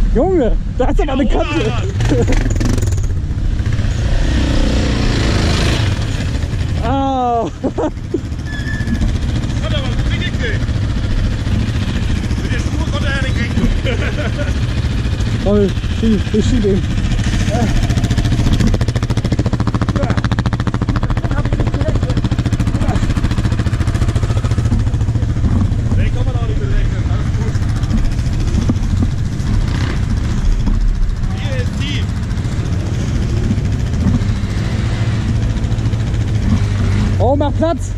Junge, da ist aber eine Kante. Ah. Hat aber gut hingekriegt. Mit der Spur konnte er nicht kriegen. Toll, ich schiebe ihn. Den kann man auch nicht berechnen, alles gut. Hier ist tief. Oh, mach Platz!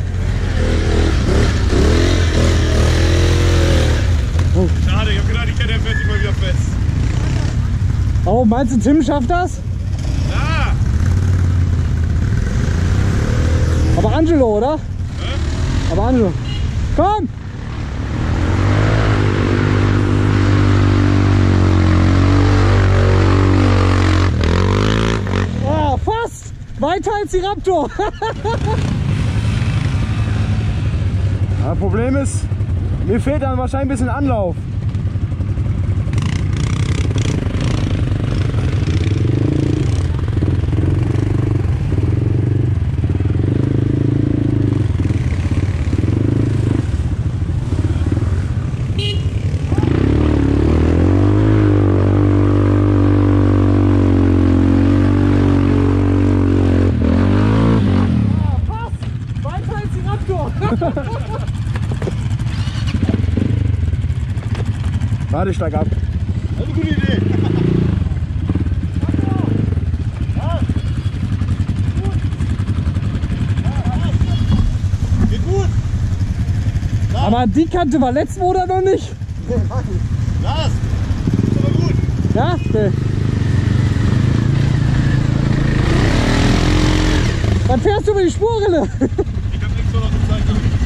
Oh. Schade, ich hab gedacht, ich hätte den Fertig mal wieder fest. Oh, meinst du, Tim schafft das? Ja! Aber Angelo, oder? Aber Angelo. Komm! Oh, fast! Weiter als die Raptor! Das Problem ist, mir fehlt dann wahrscheinlich ein bisschen Anlauf. Warte, ich steig ab. Das ist eine gute Idee. Geht gut. Aber die Kante war letzten Monat noch nicht. Lars, ist aber gut. Ja? Okay. Dann fährst du über die Spurrille. Ich hab nichts mehr noch gezeigt.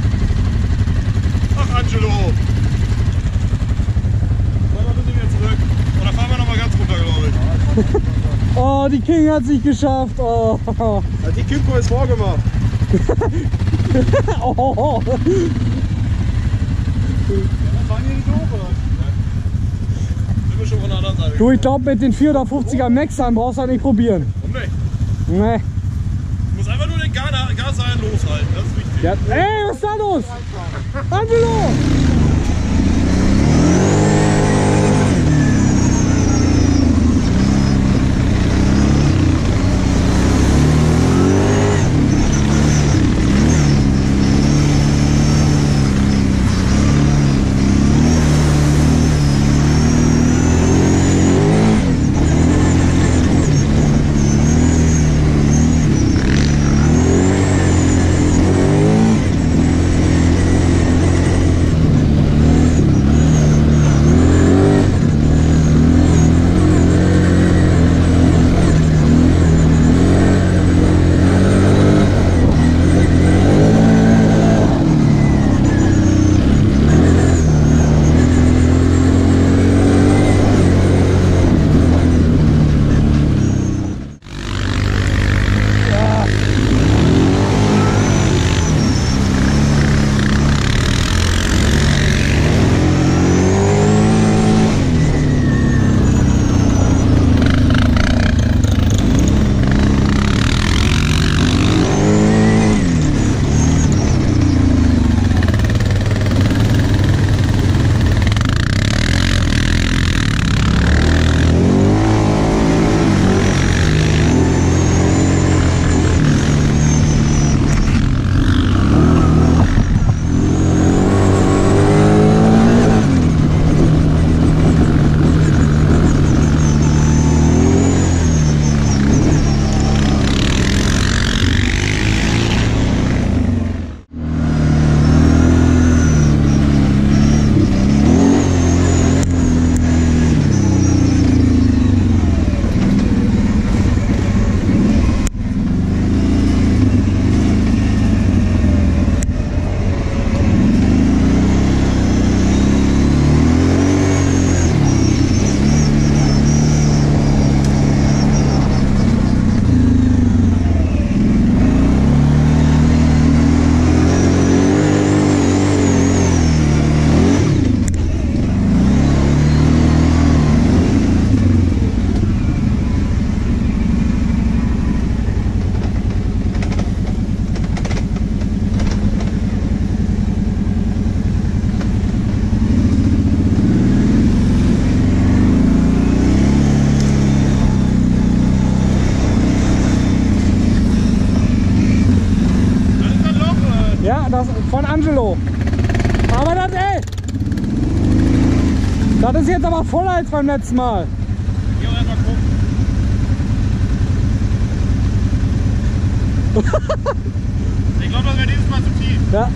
Ach, Angelo. Fahren wir ein bisschen wieder zurück. Oder fahren wir noch mal ganz runter, glaube ich. Oh, die King hat sich geschafft. Oh. Die Kimco ist vorgemacht. Oh. Ja, das waren hier nicht doof, oder? Sind wir schon von der anderen Seite. Du, ich glaube, mit den 450er Maxern brauchst du halt nicht probieren. Warum nicht? Nee. Du musst einfach nur den Gaseiern loshalten, das ist wichtig. Ja. Ey, was ist da los? Angelo! von Angelo. Aber das, ey, das ist jetzt aber voller als beim letzten Mal. Geh mal gucken. Ich glaube, das wäre dieses Mal zu tief. Ja.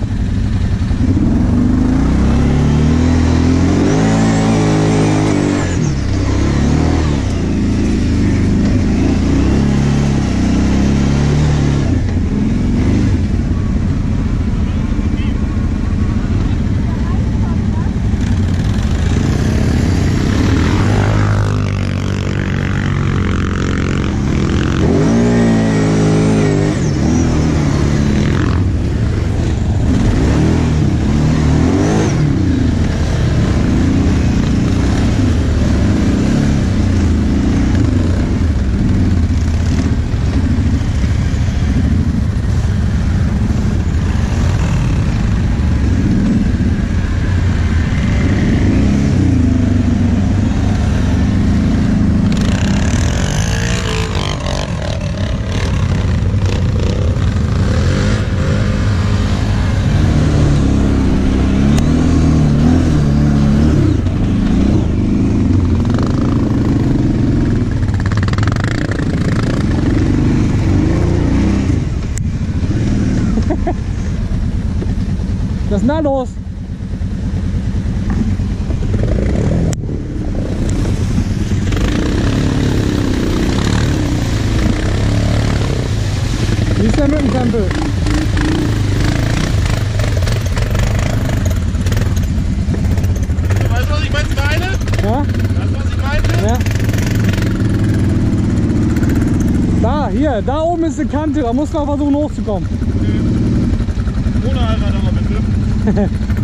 Was ist denn da los? Wie ist der mit dem Tempel? Weißt du, was ich meine? Ja? Weißt du, was ich meine? Ja. Da, hier, da oben ist eine Kante, da muss man versuchen hochzukommen. Ohne Allrad aber bitte.